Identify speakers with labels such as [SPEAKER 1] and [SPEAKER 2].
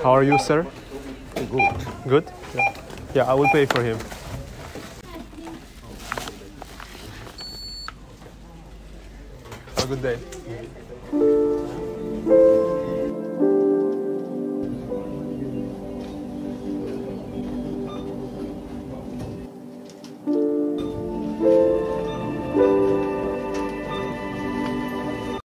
[SPEAKER 1] How are you, sir?
[SPEAKER 2] Good.
[SPEAKER 1] Good? Yeah. Yeah, I will pay for him. Have a good day.